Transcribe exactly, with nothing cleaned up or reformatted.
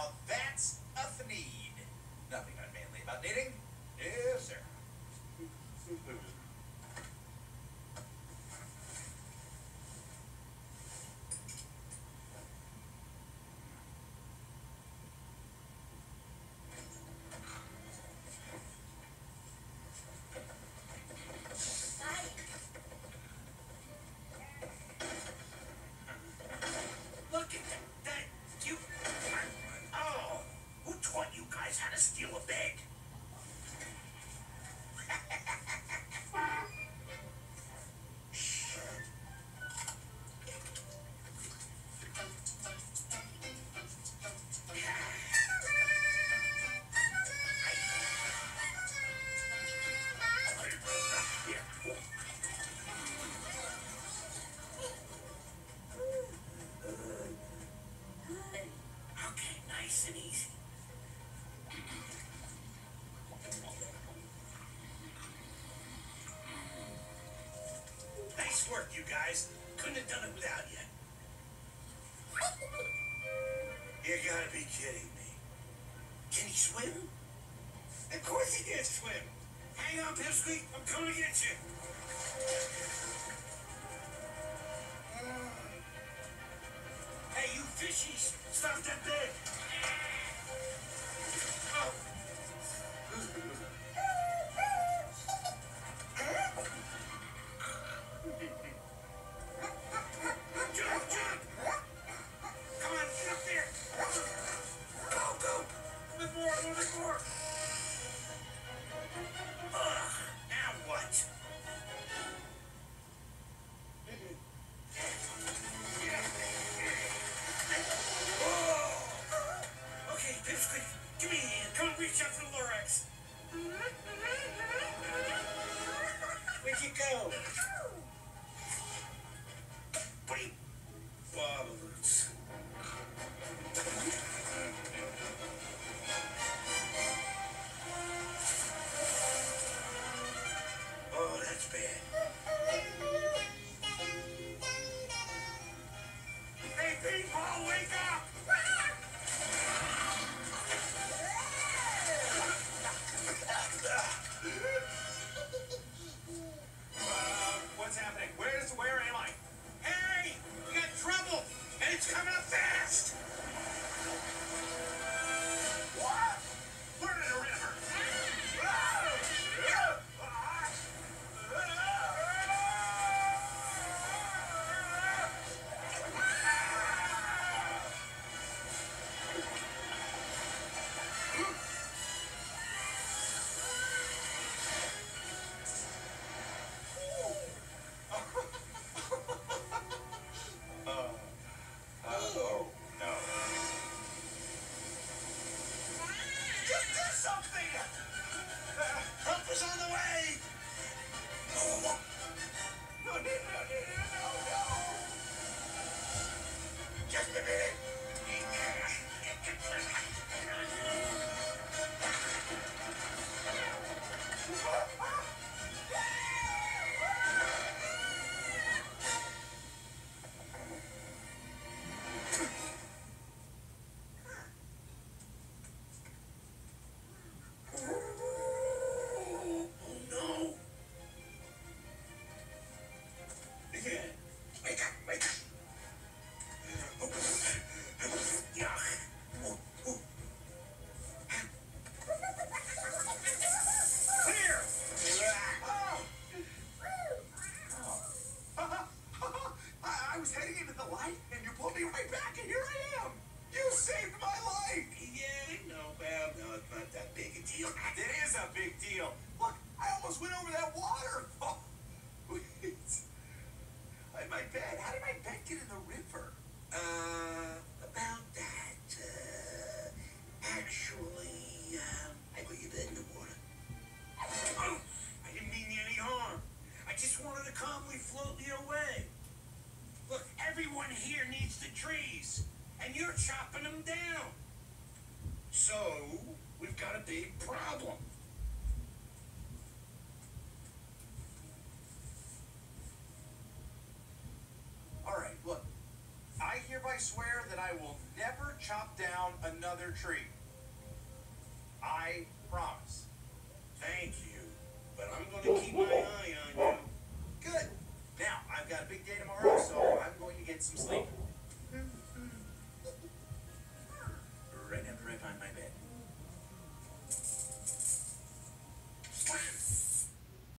Now that's a Thneed. Nothing unmanly about knitting. Yes, sir. Look at that. That you. Oh, who taught you guys how to steal a bed? Okay, nice and easy. Nice work, you guys. Couldn't have done it without you. You gotta be kidding me. Can he swim? Of course he can swim. Hang on, Pipsqueak. I'm coming to get you. Hey, you fishies. Stop that bed. Oh. Jump, jump. Come on, get up there. Go, go. A bit more, a little bit more. Ugh, now what? Oh. Okay, Pipsqueak, give me a hand. Come and reach out for the Lorax. Where'd you go? Buddy. Bobbles. Oh, that's bad. Hey, people, wake up! Uh, what's happening? Where's, where am I? Hey, we got trouble, and it's coming up fast. What? We're in a river. Oh, no. Just do something! Uh, help is on the way! Oh, no, no, no, no, no, no! Just a minute! Wake up, wake up. Yuck. Clear. I was heading into the light and you pulled me right back and here I am. You saved my life. Yeah, no, Bob, no, it's not that big a deal. It is a big deal. Look, I almost went over that water. Oh, wait. I- My bed. How did my bed get in the river? Uh, about that, uh, actually, uh, I put your bed in the water. Oh, I didn't mean you any harm. I just wanted to calmly float you away. Look, everyone here needs the trees, and you're chopping them down. So, we've got a big problem. All right, look, I hereby I swear that I will never chop down another tree. I promise. Thank you, but I'm going to keep my eye on you. Good. Now, I've got a big day tomorrow, so I'm going to get some sleep.